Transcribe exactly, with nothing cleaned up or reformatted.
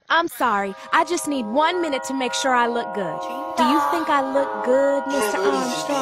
I'm sorry. I just need one minute to make sure I look good. Do you think I look good, Mister Armstrong?